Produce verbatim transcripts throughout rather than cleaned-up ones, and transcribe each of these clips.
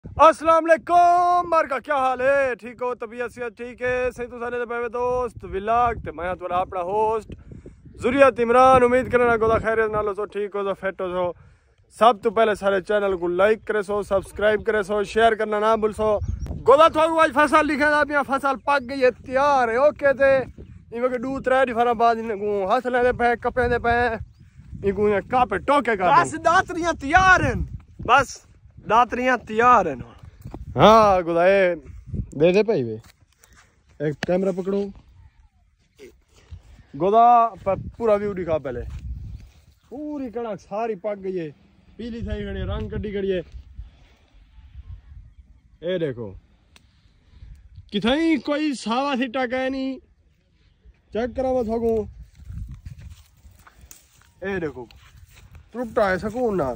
अस्सलाम वालेकुम मारका क्या हाल है? ठीक हो? तबीयत सेहत ठीक है? सही तो सारे पे दोस्त विलाग ते मैं तुम्हारा अपना होस्ट जुरियत इमरान। उम्मीद करना गोदा खैरियत नालो सो ठीक हो, फिट हो सो। सब तो पहले सारे चैनल को लाइक करे सो, सब्सक्राइब करे सो, शेयर करना ना भूल सो। गोदा थोड़ा आज फसल लिखे था, फसल पक गई है, तैयार है ओके थे। इनके दू त्रै डिफर बाद हथ लेंदे पे कपेंदे पे इनको कापे टोके कर बस दातरियां तैयार हैं, बस दातरियां तैयार हैं। हाँ गुदाए दे दे भाई वे एक कैमरा पकड़ो गोदा पर पूरा व्यू दिखा। पहले पूरी कणक सारी पक गई है, पीली थी खड़ी, रंग कड्डी खड़ी है। ये देखो किथई कोई सावा सीटा कह नहीं, चेक करा मैं थको। ये देखो टुटा है सकून नाल।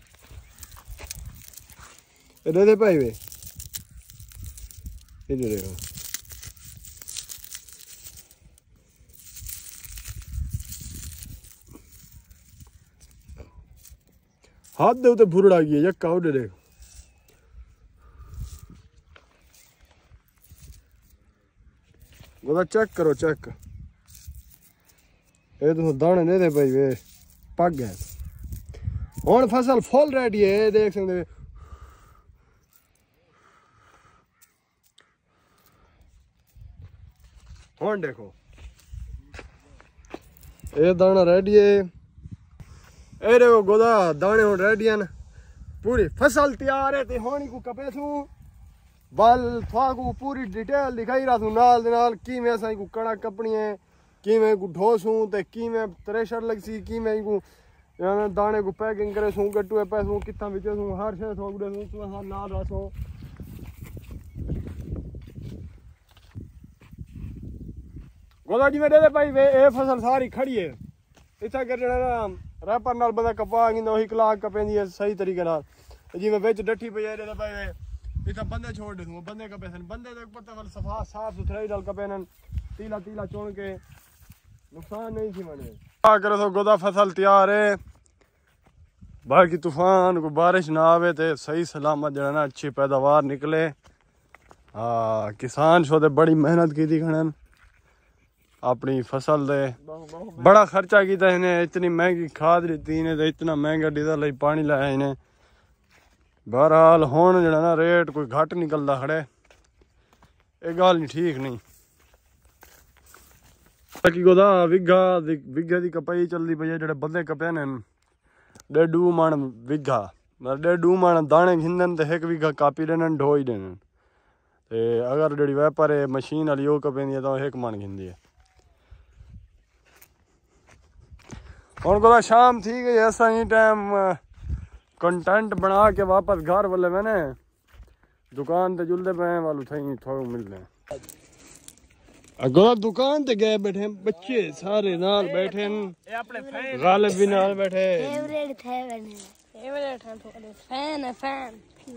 दे दे भाई वे इधर देखो हाथ दे उते भुरड़ा गई है यक्का उधर देखो। गोदा चेक करो चेक। ये तो दाने दे दे भाई वे पक गए। हुण फसल फुल रेडी है, देख सकते। हुण देखो ये दाना रेडी है। ए देखो गोदा दाने हुण रेडी हैं, पूरी फसल तैयार है। ते हुण को कपे सू बल थवा को पूरी डिटेल दिखाई रहा तू नाल दे नाल कि मैं असां को कणक कपनी है, कि मैं को ढोसूं ते कि मैं थ्रेशर लगसी, कि मैं को दाने को पैकिंग करे सू, गट्टू पैसू कितना विचे सू, हर शे थवा गुडे सू तू असां नाल रसो। गोदा जी में दे दे भाई वे ए फसल सारी खड़ी है। इतना कर ना रैपर नाल बंदा कपा गिंदा वही कलाक कपेंदी है सही तरीके नाल। जी में विच डठी पे दे दे भाई वे इतना बंदे छोड़ दे दूं, बंदे कपे सन, बंदे तक पता वाल सफा साफ सुथराई डाल कपे नन, तीला तीला चुन के नुकसान नहीं थी मने। क्या करो तो गोदा फसल तैयार है। बाकी तूफान को बारिश ना आवे ते सही सलामत जड़ा ना अच्छी पैदावार निकले। हाँ किसान शो ते बड़ी मेहनत की थी खनन अपनी फसल दे, बड़ा खर्चा किया इन्हें, इतनी महंगी खाद लीती इन्हें ते इतना महंगा डीजल लाई पानी लाया इन्हें। बहरहाल हुण जड़ा ना रेट कोई घट निकलदा खड़े, ये गल नहीं ठीक नहीं। बाकी गोदा विघा विघे दी कपाई चलती पई है, जेडे बंदे कपे ने डेढ़ मन विघा, मतलब डेढ़ मन दाने घिंदन ते एक विघा कापी देन ढोई देन। ते अगर जेड़ी व्यापार है मशीन वाली वो कपेंदी है तो एक मन घिंदी है। हुण गोदा शाम थी गई, ऐसा ही टाइम कंटेंट बना के वापस घर वाले मैंने दुकान ते जुलते पे वालू थी थोड़ा मिलने। गोदा दुकान ते गए बैठे बच्चे सारे नाल बैठे, गालिब भी नाल बैठे। फेवरेट थे बने फेवरेट हैं थोड़े फैन है फैन।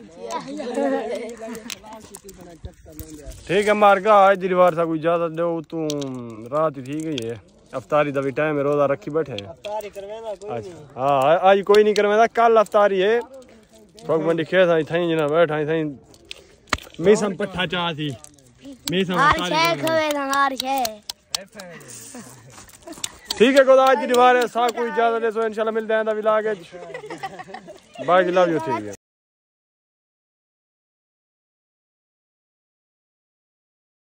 ठीक है मारगा आज दी बार सा कोई इजाजत दो तू, रात ही थी गई है, अफ्तारी दा भी टाइम है, रोजा रखी बैठे हैं। अफ्तारी करवेदा कोई नहीं। हां आज कोई नहीं करवेदा, कल अफ्तारी है। ठोक मंडी खेत आई थई जना बैठा आई थई मीसम पट्ठा चा थी मीसम अफ्तारी खवेदा हार छे। ठीक है गोदा आज दी बार है सा कोई इजाजत दे सो इंशाल्लाह मिलते हैं दा विलाग। बाकी लव यू ठीक है।